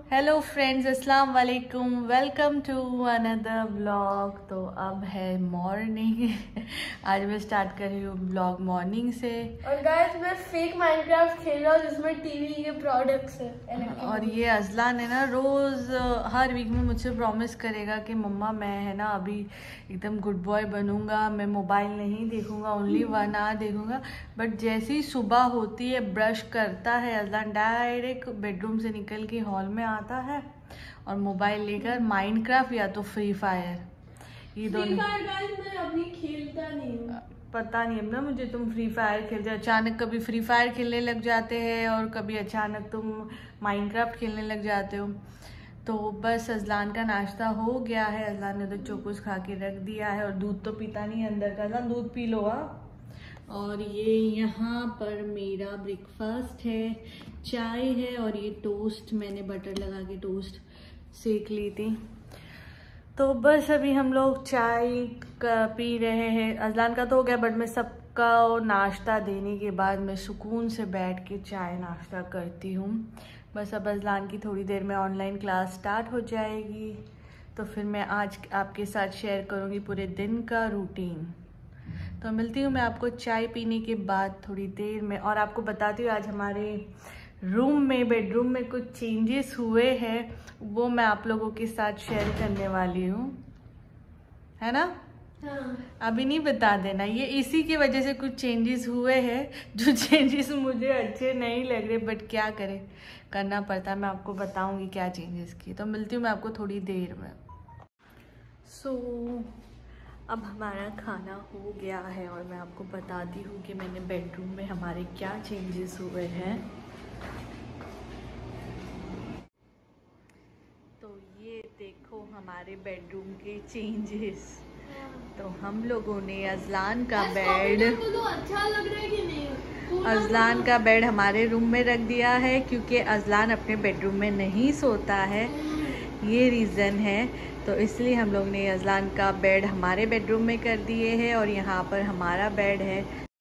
Hello friends, अस्सलाम वालेकुम। Welcome to another blog. तो अब है मॉर्निंग। आज मैं स्टार्ट कर रही हूँ ब्लॉग मॉर्निंग से। और गाइस मैं फेक माइनक्राफ्ट खेल रहा हूँ जिसमें टीवी के प्रोडक्ट्स है। और ये अजलान है ना, रोज़ हर वीक में मुझसे प्रॉमिस करेगा कि मम्मा मैं है ना अभी एकदम गुड बॉय बनूंगा, मैं मोबाइल नहीं देखूंगा, ओनली 1 आवर देखूंगा। बट जैसे ही सुबह होती है, ब्रश करता है अजलान, डायरेक्ट बेडरूम से निकल के हॉल में आता है और मोबाइल लेकर माइनक्राफ्ट या तो फ्री फायर, ये दोनों। मैं अभी खेलता नहीं हूँ। पता नहीं अब ना मुझे, तुम फ्री फायर खेलते, अचानक कभी फ्री फायर खेलने लग जाते हैं और कभी अचानक तुम माइनक्राफ्ट खेलने लग जाते हो। तो बस अजलान का नाश्ता हो गया है। अजलान ने तो चोकोस खा के रख दिया है और दूध तो पीता नहीं है अंदर का। अजलान दूध पी लो। और ये यहाँ पर मेरा ब्रेकफास्ट है, चाय है और ये टोस्ट, मैंने बटर लगा के टोस्ट सेक ली थी। तो बस अभी हम लोग चाय पी रहे हैं। अजलान का तो हो गया, बट मैं सबका नाश्ता देने के बाद मैं सुकून से बैठ के चाय नाश्ता करती हूँ। बस अब अजलान की थोड़ी देर में ऑनलाइन क्लास स्टार्ट हो जाएगी, तो फिर मैं आज आपके साथ शेयर करूँगी पूरे दिन का रूटीन। तो मिलती हूँ मैं आपको चाय पीने के बाद थोड़ी देर में, और आपको बताती हूँ आज हमारे रूम में, बेडरूम में कुछ चेंजेस हुए हैं, वो मैं आप लोगों के साथ शेयर करने वाली हूँ, है ना? हाँ। अभी नहीं बता देना, ये इसी की वजह से कुछ चेंजेस हुए हैं, जो चेंजेस मुझे अच्छे नहीं लग रहे, बट क्या करें, करना पड़ता है। मैं आपको बताऊंगी क्या चेंजेस किए। तो मिलती हूँ मैं आपको थोड़ी देर में। अब हमारा खाना हो गया है और मैं आपको बताती हूँ कि मैंने बेडरूम में हमारे क्या चेंजेस हुए हैं। तो ये देखो हमारे बेडरूम के चेंजेस। तो हम लोगों ने अजलान का बेड, अच्छा लग रहा है कि नहीं? अजलान का बेड हमारे रूम में रख दिया है, क्योंकि अजलान अपने बेडरूम में नहीं सोता है, ये रीज़न है। तो इसलिए हम लोग ने अजलान का बेड हमारे बेडरूम में कर दिए हैं और यहाँ पर हमारा बेड है।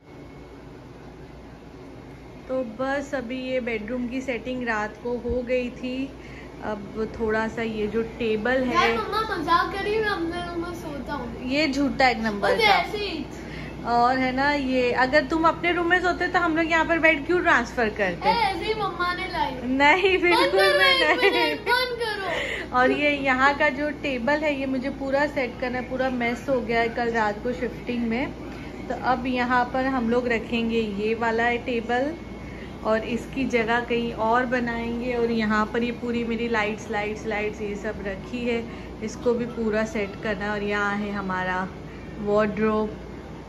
तो बस अभी ये बेडरूम की सेटिंग रात को हो गई थी। अब थोड़ा सा ये जो टेबल है, मम्मा मजाक कर रही है, मैं अपने रूम में सोता हूँ। ये झूठा एक नंबर का। और है ना, ये अगर तुम अपने रूम में सोते तो हम लोग यहाँ पर बेड क्यों ट्रांसफर करते? ऐसे मम्मा ने लाई। नहीं, बिल्कुल नहीं। बंद करो। और ये यहाँ का जो टेबल है, ये मुझे पूरा सेट करना है, पूरा मेस हो गया है कल रात को शिफ्टिंग में। तो अब यहाँ पर हम लोग रखेंगे ये वाला टेबल और इसकी जगह कहीं और बनाएंगे। और यहाँ पर ये पूरी मेरी लाइट्स ये सब रखी है, इसको भी पूरा सेट करना है। और यहाँ है हमारा वार्डरोब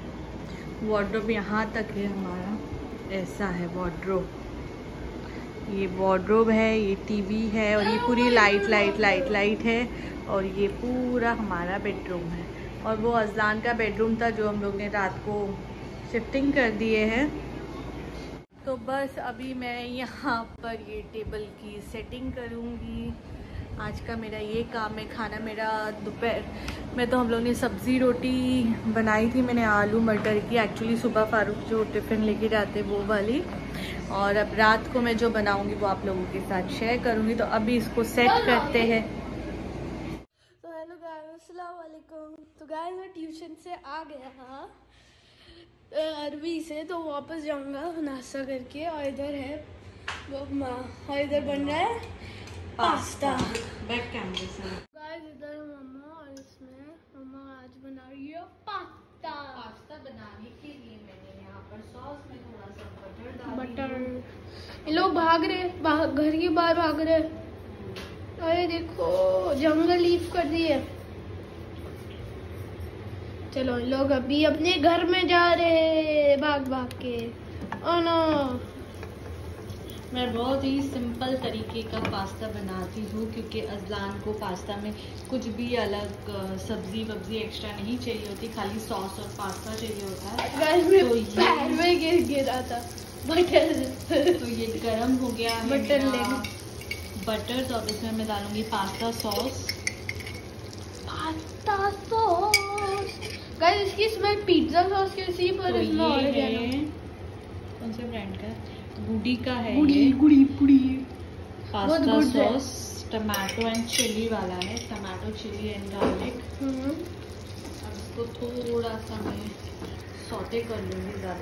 यहाँ तक है हमारा, ऐसा है वार्डरोब। ये वार्डरोब है, ये टीवी है और ये पूरी लाइट है। और ये पूरा हमारा बेडरूम है। और वो अजलान का बेडरूम था जो हम लोग ने रात को शिफ्टिंग कर दिए हैं। तो बस अभी मैं यहाँ पर ये टेबल की सेटिंग करूँगी। आज का मेरा ये काम है। खाना मेरा दोपहर में तो हम लोग ने सब्ज़ी रोटी बनाई थी, मैंने आलू मटर की, एक्चुअली सुबह फारूक जो टिफ़िन लेके जाते वो वाली। और अब रात को मैं जो बनाऊंगी वो आप लोगों के साथ शेयर करूंगी। तो अभी इसको सेट करते हैं। तो हेलो गाइस, अस्सलाम वालेकुम। तो गाइस मैं ट्यूशन से आ गया अरबी से, तो वापस जाऊंगा नाश्ता करके। और इधर है वो माँ, और इधर बन रहा है पास्ता। बैक कैमरे से गाइस इधर मम्मा, और इसमें मम्मा आज बना रही है पास्ता बनाने के लिए मैंने यहाँ पर सॉस में थोड़ा सा बटर। ये लोग भाग रहे, घर के बाहर भाग रहे। अरे देखो जंगल लीफ कर दिए। चलो लोग अभी अपने घर में जा रहे भाग के। Oh no. मैं बहुत ही सिंपल तरीके का पास्ता बनाती हूँ, क्योंकि अजलान को पास्ता में कुछ भी अलग सब्जी वब्जी एक्स्ट्रा नहीं चाहिए होती, खाली सॉस और पास्ता चाहिए होता है। तो पैर में गिरा था बटर। तो ये गरम हो गया है बटर तो अब इसमें मैं डालूंगी पास्ता सॉस। गाइस इसकी स्मेल पिज्जा सॉस की सी, पर तो इसमें और क्या है? कौन से ब्रांड का? गुडी का है, गुड़ी pasta sauce tomato and chilli वाला है, टमाटो चिली एंड गार्लिक। अब इसको थोड़ा सा मैं सौते कर लूँगी, ज़्यादा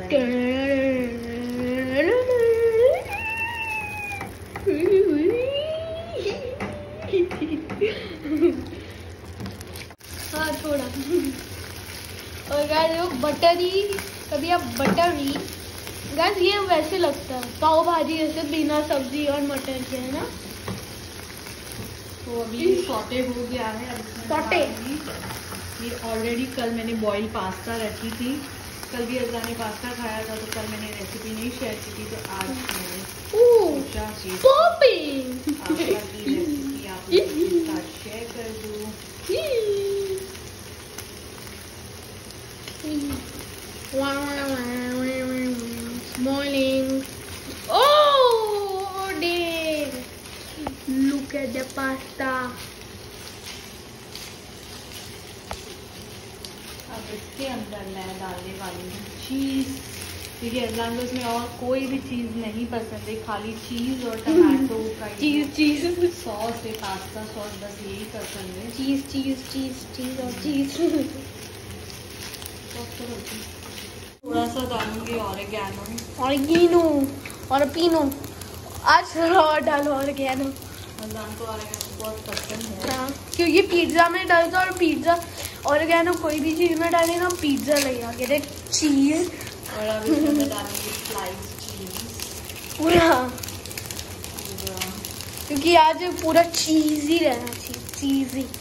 हाँ थोड़ा। और गाइस बटरी, कभी आप बटरी गाइस, ये वैसे लगता है पाव भाजी जैसे बिना सब्जी और मटर के, है ना। तो अभी सौते हो गया है। अब सौते ये ऑलरेडी कल मैंने बॉइल पास्ता रखी थी, कल भी अज़लान ने पास्ता खाया था, तो कल मैंने रेसिपी नहीं शेयर की थी, तो आज मैंने सोचा कि रेसिपी आप लोगों के साथ शेयर कर दूँ। Morning. Oh, day. Look at the pasta. अब इसके अंदर मैं डालने वाली हूँ चीज़, क्योंकि अज़लान को इसमें और कोई भी चीज़ नहीं पसंद है, खाली चीज़ और टमाटो का चीज़ सॉस है, पास्ता सॉस, बस यही पसंद है। चीज़ और चीज़। थोड़ा सा डालूंगी ऑरिगेनो और पीनो। आज और डालो ऑरिगेनो। अज़लान को ऑरिगेनो बहुत पसंद है। हाँ, क्योंकि पिज्ज़ा में डालता, और पिज्ज़ा ऑरिगेनो कोई भी चीज़ में डाले ना पिज्ज़ा लग आगे देख चीज़। और अब इसमें मैं डालूंगी स्लाइस चीज़ पूरा, क्योंकि आज पूरा चीज़ ही रहना चाहिए, चीज़ ही।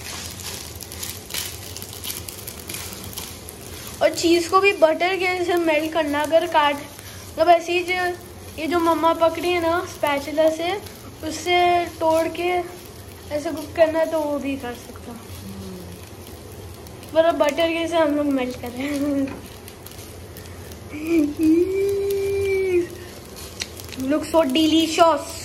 और चीज़ को भी बटर के जैसे मेल्ट करना, अगर काट मतलब ऐसे ही ये जो मम्मा पकड़ी है ना स्पैचुला से, उससे तोड़ के ऐसे कुक करना तो वो भी कर सकता। मतलब बटर के से हम लोग मेल्ट कर रहे हैं। Look so delicious.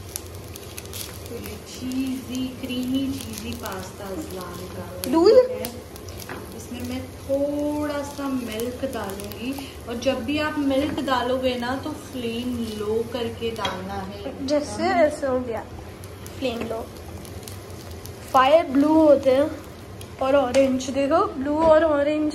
Cheesy creamy cheesy pasta Azlan का दूध है। इसमें मैं थोड़ा सा मिल्क डालूंगी, और जब भी आप मिल्क डालोगे ना तो फ्लेम लो करके डालना है। जैसे ऐसे हो गया फ्लेम लो। फायर ब्लू होते हैं और ऑरेंज, देखो ब्लू और ऑरेंज,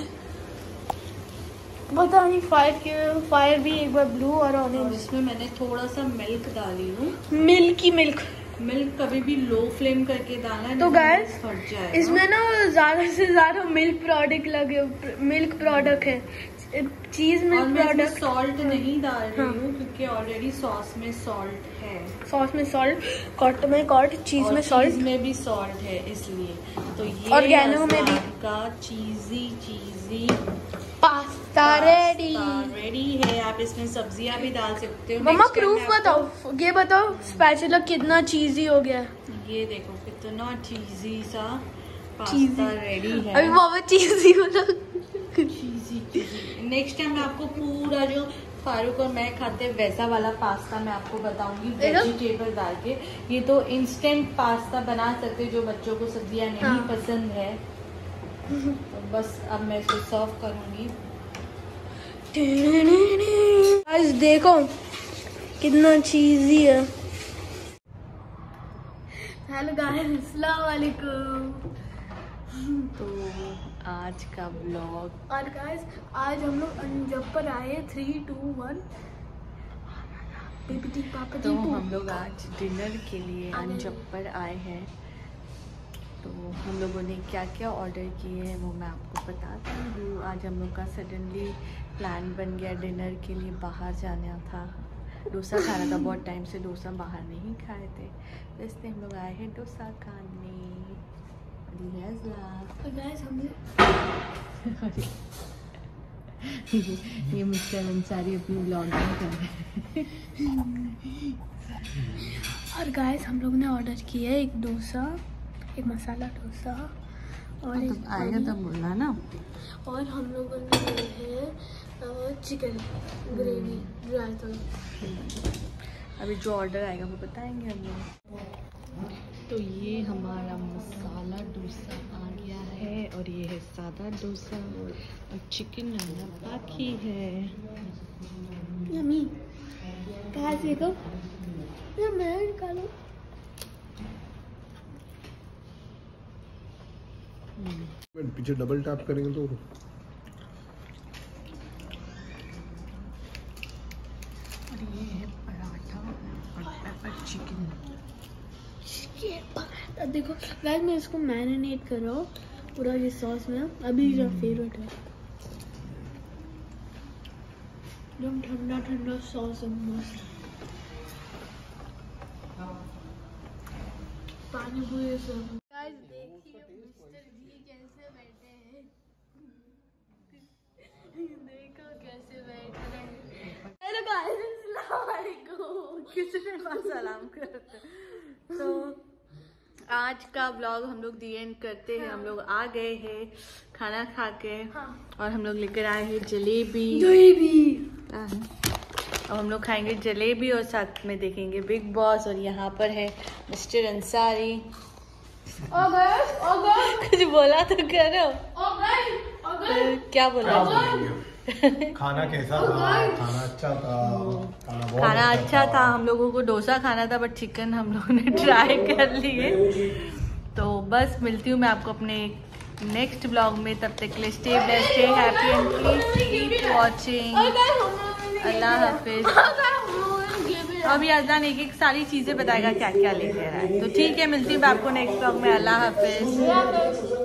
पता नहीं फायर भी एक बार ब्लू और और ऑरेंज। इसमें मैंने थोड़ा सा मिल्क डाली हूँ। मिल्क कभी भी लो फ्लेम करके डालना है, तो गाइस फट जाएगा। इसमें ना ज्यादा से ज्यादा मिल्क प्रोडक्ट है, चीज मिल्क प्रोडक्ट। सॉल्ट नहीं डाल रही हूँ क्योंकि ऑलरेडी सॉस में सॉल्ट है। सॉस में सॉल्ट, कॉट में कॉट, चीज में सॉल्ट, चीज में भी सॉल्ट है, इसलिए तो ये ऑर्गेनो में भी का चीजी पास्ता रेडी है। आप इसमें सब्जियां भी डाल सकते हो। मम्मा प्रूफ बताओ, ये बताओ स्पैचुला कितना चीजी हो गया। ये देखो कितना चीजी सा पास्ता रेडी है। अभी मामा चीजी बोला। चीजी नेक्स्ट टाइम मैं आपको पूरा जो फारूक और मैं खाते हैं वैसा वाला पास्ता मैं आपको बताऊंगी, वेजिटेबल डाल के। ये तो इंस्टेंट पास्ता बना सकते जो बच्चों को सब्जियां नहीं पसंद है। तो बस अब मैं इसको सर्व करूंगी। आज देखो कितना चीजी है। हेलो गाइस, अस्सलाम वालेकुम। तो आज का ब्लॉग, और गाइस आज हम लोग अंजप्पर आए 3, 2, 1 तो हम लोग आज डिनर के लिए अंजप्पर आए हैं। तो हम लोगों ने क्या क्या ऑर्डर किए हैं वो मैं आपको बताती हूँ। आज हम लोग का सडनली प्लान बन गया डिनर के लिए, बाहर जाना था, डोसा खाना था। बहुत टाइम से डोसा बाहर नहीं खाए थे, तो इसलिए हम लोग आए हैं डोसा खाने। ये मिस्टर अंसारी अपनी ब्लॉगिंग कर रहे हैं। और गाइस हम लोग ने ऑर्डर किया है एक डोसा, एक मसाला डोसा, और तो आएगा तब बोलना ना। और हम लोगों ने लिए है चिकन ग्रेवी रायता। अभी जो ऑर्डर आएगा वो बताएंगे हम लोग। तो ये हमारा मसाला डोसा आ गया है, और ये है सादा डोसा, और चिकन आना बाकी है। यम्मी। कहाँ से देखो, मैं निकालो। पीछे डबल टैप करेंगे तो और ये है पराठा और पेपर चिकन। देखो गाइस मैं इसको मैरिनेट कर रहा हूँ पूरा ये सॉस में। अभी जो फेवरेट है एकदम ठंडा ठंडा सॉस है मस्त। पानी पूरी सब गाइस देखिए मिस्टर जी कैसे बैठे हैं। देखो कैसे बैठ रहे हैं। हेलो गाइस अस्सलाम वालेकुम। किसने सलाम करते। तो आज का व्लॉग हम लोग दी एंड करते हैं। हम लोग आ गए हैं खाना खा के। और हम लोग लेकर आए हैं जलेबी। अब हम लोग खाएंगे जलेबी और साथ में देखेंगे बिग बॉस। और यहाँ पर है मिस्टर अंसारी। कुछ बोला तो करो। क्या बोला? खाना कैसा था? खाना अच्छा था। खाना अच्छा था। हम लोगों को डोसा खाना था बट चिकन हम लोगों ने ट्राई कर लिए। तो बस मिलती हूँ मैं आपको अपने नेक्स्ट ब्लॉग में। तब तक के लिए stay blessed, stay happy and please keep watching. अल्लाह हाफिज। अभी अज़ान एक एक सारी चीजें बताएगा क्या क्या लेके आ रहा है। तो ठीक है मिलती हूँ मैं आपको नेक्स्ट ब्लॉग में। अल्लाह हाफिज।